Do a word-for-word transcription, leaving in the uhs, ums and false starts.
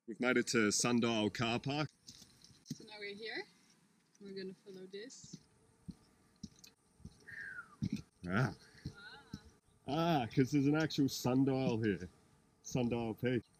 We've made it to Sundial Carpark. So now we're here. We're gonna follow this. Ah, ah, because there's an actual sundial here. Sundial Peak.